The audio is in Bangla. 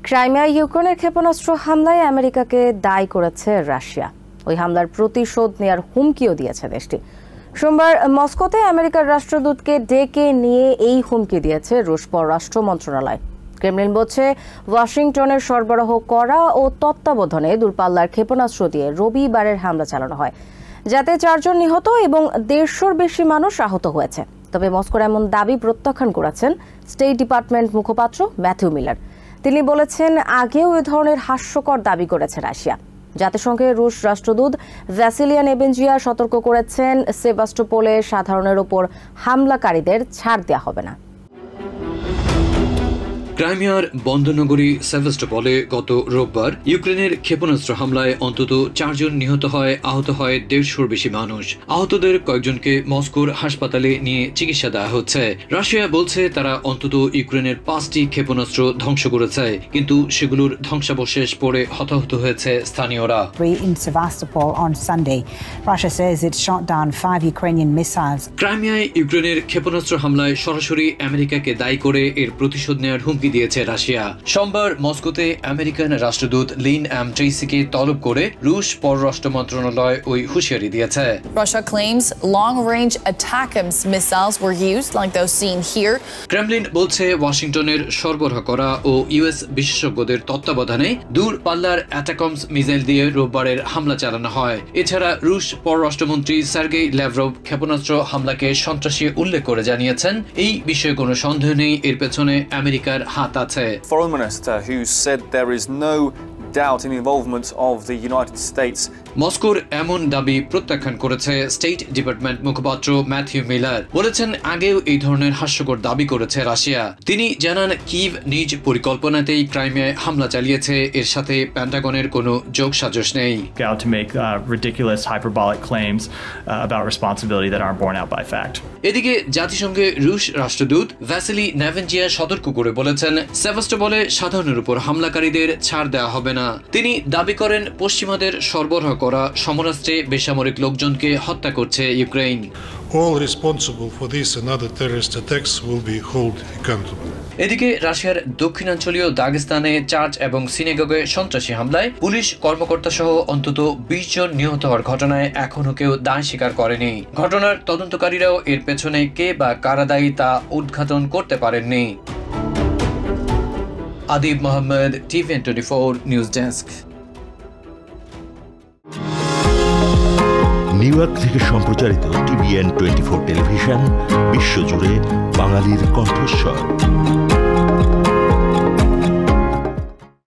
ক্রাইমিয়ায় ইউক্রেনের ক্ষেপণাস্ত্র হামলায় আমেরিকাকে দায়ী করেছে রাশিয়া। ওই হামলার প্রতিশোধ নেয়ার হুমকিও দিয়েছে দেশটি। সোমবার মস্কোতে আমেরিকার রাষ্ট্রদূতকে ডেকে নিয়ে এই হুমকি দিয়েছে রুশ পররাষ্ট্র মন্ত্রণালয়। ক্রেমলিন বলছে, ওয়াশিংটনের সরবরাহ করা ও তত্ত্বাবধানে দূরপাল্লার ক্ষেপণাস্ত্র দিয়ে রবিবারের হামলা চালানো হয়, যাতে 4 জন নিহত এবং 150-র বেশি মানুষ আহত হয়েছে। তবে মস্কোর এমন দাবি প্রত্যাখ্যান করেছেন স্টেট ডিপার্টমেন্ট মুখপাত্র ম্যাথিউ মিলার। তিনি বলেছেন, আগেও এ ধরনের হাস্যকর দাবি করেছে রাশিয়া। জাতিসংঘের রুশ রাষ্ট্রদূত ভ্যাসিলিয়া নেবেনজিয়া সতর্ক করেছেন, সেভাস্টোপোলে সাধারণের ওপর হামলাকারীদের ছাড় দেওয়া হবে না। ক্রাইমিয়ার বন্দরনগরী সেভাস্টোপলে গত রোববার ইউক্রেনের ক্ষেপণাস্ত্র হামলায় অন্তত 4 জন নিহত হয়, আহত হয় 150-র বেশি মানুষ। আহতদের কয়েকজনকে মস্কোর হাসপাতালে নিয়ে চিকিৎসা দেওয়া হচ্ছে। রাশিয়া বলছে তারা অন্তত ইউক্রেনের 5টি ক্ষেপণাস্ত্র ধ্বংস করেছে, কিন্তু সেগুলোর ধ্বংসাবশেষ পড়ে হতাহত হয়েছে স্থানীয়রা। In Sevastopol on Sunday, Russia says it shot down 5 Ukrainian missiles. ক্রাইমিয়ায় ইউক্রেনের ক্ষেপণাস্ত্র হামলায় সরাসরি আমেরিকাকে দায়ী করে এর প্রতিশোধ নেওয়ার হুমকি দিয়েছে রাশিয়া। সোমবার মস্কোতে আমেরিকান রাষ্ট্রদূত লিন এম ট্রেসিকে তলব করে রুশ পররাষ্ট্র মন্ত্রণালয় ওই হুঁশিয়ারি দিয়েছে। Russia claims long-range ATACMS missiles were used like those seen here. Kremlin বলছে, ওয়াশিংটনের সরবরাহ করা ও ইউএস বিশেষজ্ঞদের তত্ত্বাবধানে দূরপাল্লার অ্যাটাকমস মিসাইল দিয়ে রোববারের হামলা চালানো হয়। এছাড়া রুশ পররাষ্ট্রমন্ত্রী সার্গেই ল্যাভরভ ক্ষেপণাস্ত্র হামলাকে সন্ত্রাসী উল্লেখ করে জানিয়েছেন, এই বিষয়ে কোনো সন্দেহ নেই, এর পেছনে আমেরিকার হাত আছে। Foreign Minister who said there is no doubt in the involvement of the United States. মস্কোর এমন দাবি প্রত্যাখ্যান করেছে স্টেট ডিপার্টমেন্ট মুখপাত্র ম্যাথিউ মিলার। বলেছেন, আগেও এই ধরনের হাস্যকর দাবি করেছে রাশিয়া। তিনি জানান, কিভ নিজ পরিকল্পনাতেই ক্রাইমিয়ায় হামলা চালিয়েছে, এর সাথে পেন্টাগনের কোনো যোগসাজশ নেই। Out to make ridiculous hyperbolic claims about responsibility that aren't borne out by fact. এদিকে জাতিসংঘে রুশ রাষ্ট্রদূত ভ্যাসিলি নেভেনজিয়া সতর্ক করে বলেছেন, সেভাস্টোপলে সাধারণের উপর হামলাকারীদের ছাড় দেওয়া হবে না। তিনি দাবি করেন, পশ্চিমাদের সরবরাহ করা সমরাস্ত্রে বেসামরিক লোকজনকে হত্যা করছে Ukraine. All responsible for this and other terrorist attacks will be held accountable. এদিকে রাশিয়ার দক্ষিণাঞ্চলীয় দাগেস্তানে চার্চ এবং সিনেগগে সন্ত্রাসী হামলায় পুলিশ কর্মকর্তা সহ অন্তত 20 জন নিহত হওয়ার ঘটনায় এখনো কেউ দায় স্বীকার করেনি। ঘটনার তদন্তকারীরাও এর পেছনে কে বা কারা দায়ী তা উদ্ঘাটন করতে পারেননি। Adib Mohammad, TVN24 news desk. New York থেকে সম্প্রচারিত TVN24 টেলিভিশন বিশ্বজুড়ে বাঙালির কণ্ঠস্বর।